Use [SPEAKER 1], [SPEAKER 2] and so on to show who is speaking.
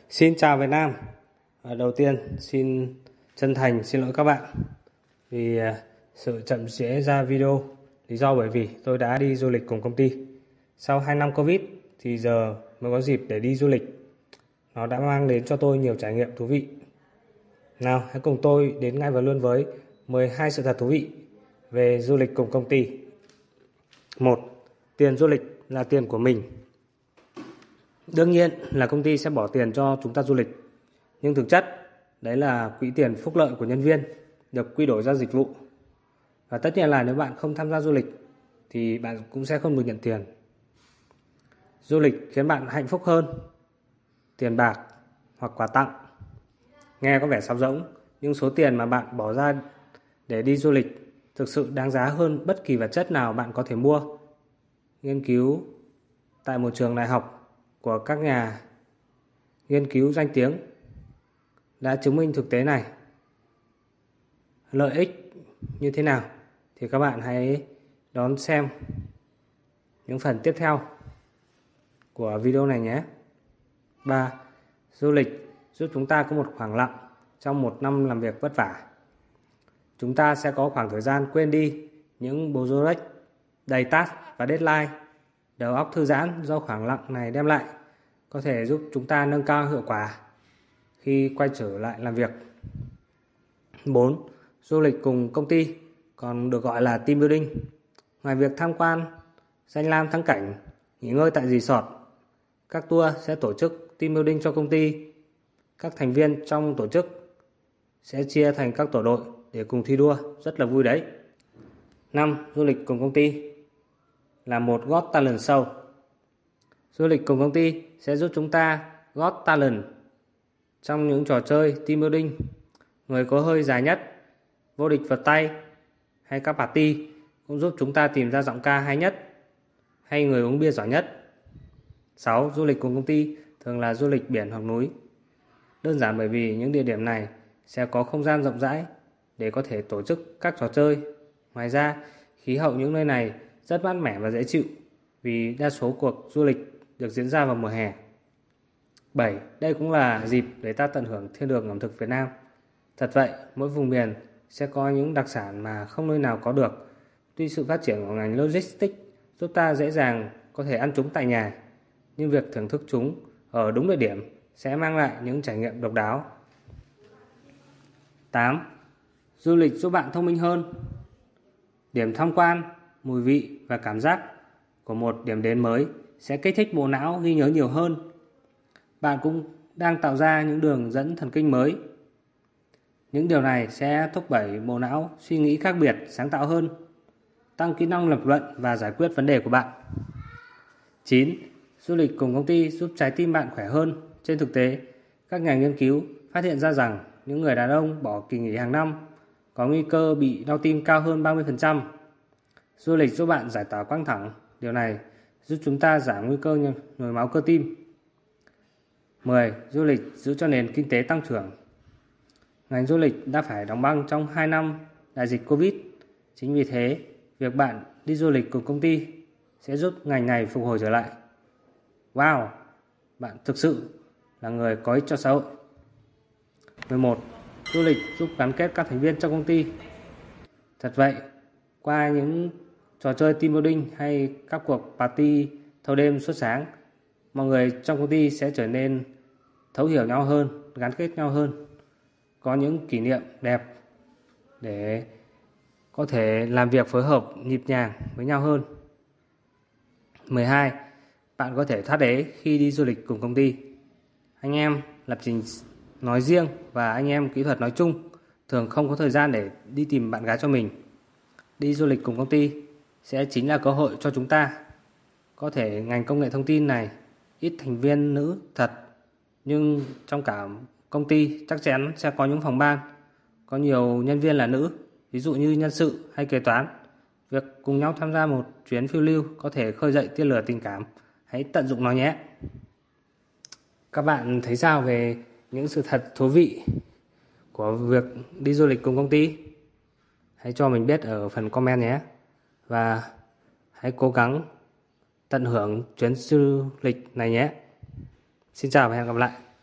[SPEAKER 1] Xin chào Việt Nam. Đầu tiên xin chân thành xin lỗi các bạn vì sự chậm trễ ra video. Lý do bởi vì tôi đã đi du lịch cùng công ty. Sau 2 năm Covid thì giờ mới có dịp để đi du lịch. Nó đã mang đến cho tôi nhiều trải nghiệm thú vị. Nào, hãy cùng tôi đến ngay và luôn với 12 sự thật thú vị về du lịch cùng công ty. 1. Tiền du lịch là tiền của mình. Đương nhiên là công ty sẽ bỏ tiền cho chúng ta du lịch, nhưng thực chất đấy là quỹ tiền phúc lợi của nhân viên được quy đổi ra dịch vụ. Và tất nhiên là nếu bạn không tham gia du lịch thì bạn cũng sẽ không được nhận tiền. Du lịch khiến bạn hạnh phúc hơn tiền bạc hoặc quà tặng. Nghe có vẻ sáo rỗng, nhưng số tiền mà bạn bỏ ra để đi du lịch thực sự đáng giá hơn bất kỳ vật chất nào bạn có thể mua. Nghiên cứu tại một trường đại học của các nhà nghiên cứu danh tiếng đã chứng minh thực tế này. Lợi ích như thế nào thì các bạn hãy đón xem những phần tiếp theo của video này nhé. 3. Du lịch giúp chúng ta có một khoảng lặng trong một năm làm việc vất vả. Chúng ta sẽ có khoảng thời gian quên đi những project đầy task và deadline. Đầu óc thư giãn do khoảng lặng này đem lại có thể giúp chúng ta nâng cao hiệu quả khi quay trở lại làm việc. 4. Du lịch cùng công ty còn được gọi là team building. Ngoài việc tham quan danh lam thắng cảnh, nghỉ ngơi tại resort, các tour sẽ tổ chức team building cho công ty. Các thành viên trong tổ chức sẽ chia thành các tổ đội để cùng thi đua, rất là vui đấy. 5. Du lịch cùng công ty là một Got Talent Show. Du lịch cùng công ty sẽ giúp chúng ta Got Talent trong những trò chơi team building. Người có hơi dài nhất, vô địch vật tay hay các party cũng giúp chúng ta tìm ra giọng ca hay nhất hay người uống bia giỏi nhất. 6. Du lịch cùng công ty thường là du lịch biển hoặc núi. Đơn giản bởi vì những địa điểm này sẽ có không gian rộng rãi để có thể tổ chức các trò chơi. Ngoài ra, khí hậu những nơi này rất mát mẻ và dễ chịu vì đa số cuộc du lịch được diễn ra vào mùa hè. 7. Đây cũng là dịp để ta tận hưởng thiên đường ẩm thực Việt Nam. Thật vậy, mỗi vùng miền sẽ có những đặc sản mà không nơi nào có được. Tuy sự phát triển của ngành logistics giúp ta dễ dàng có thể ăn chúng tại nhà, nhưng việc thưởng thức chúng ở đúng địa điểm sẽ mang lại những trải nghiệm độc đáo. 8. Du lịch giúp bạn thông minh hơn. Điểm tham quan, mùi vị và cảm giác của một điểm đến mới sẽ kích thích bộ não ghi nhớ nhiều hơn. Bạn cũng đang tạo ra những đường dẫn thần kinh mới. Những điều này sẽ thúc đẩy bộ não suy nghĩ khác biệt, sáng tạo hơn, tăng kỹ năng lập luận và giải quyết vấn đề của bạn. 9. Du lịch cùng công ty giúp trái tim bạn khỏe hơn. Trên thực tế, các nhà nghiên cứu phát hiện ra rằng những người đàn ông bỏ kỳ nghỉ hàng năm có nguy cơ bị đau tim cao hơn 30%. Du lịch giúp bạn giải tỏa căng thẳng. Điều này giúp chúng ta giảm nguy cơ nhồi máu cơ tim. 10. Du lịch giữ cho nền kinh tế tăng trưởng. Ngành du lịch đã phải đóng băng trong 2 năm đại dịch Covid. Chính vì thế, việc bạn đi du lịch cùng công ty sẽ giúp ngành này phục hồi trở lại. Wow, bạn thực sự là người có ích cho xã hội. 11. Du lịch giúp gắn kết các thành viên trong công ty. Thật vậy, qua những trò chơi team building hay các cuộc party thâu đêm suốt sáng, mọi người trong công ty sẽ trở nên thấu hiểu nhau hơn, gắn kết nhau hơn, có những kỷ niệm đẹp để có thể làm việc phối hợp nhịp nhàng với nhau hơn. 12. Bạn có thể thoát ế khi đi du lịch cùng công ty. Anh em lập trình nói riêng và anh em kỹ thuật nói chung thường không có thời gian để đi tìm bạn gái cho mình. Đi du lịch cùng công ty sẽ chính là cơ hội cho chúng ta. Có thể ngành công nghệ thông tin này ít thành viên nữ thật, nhưng trong cả công ty chắc chắn sẽ có những phòng ban có nhiều nhân viên là nữ, ví dụ như nhân sự hay kế toán. Việc cùng nhau tham gia một chuyến phiêu lưu có thể khơi dậy tia lửa tình cảm. Hãy tận dụng nó nhé. Các bạn thấy sao về những sự thật thú vị của việc đi du lịch cùng công ty? Hãy cho mình biết ở phần comment nhé. Và hãy cố gắng tận hưởng chuyến du lịch này nhé. Xin chào và hẹn gặp lại.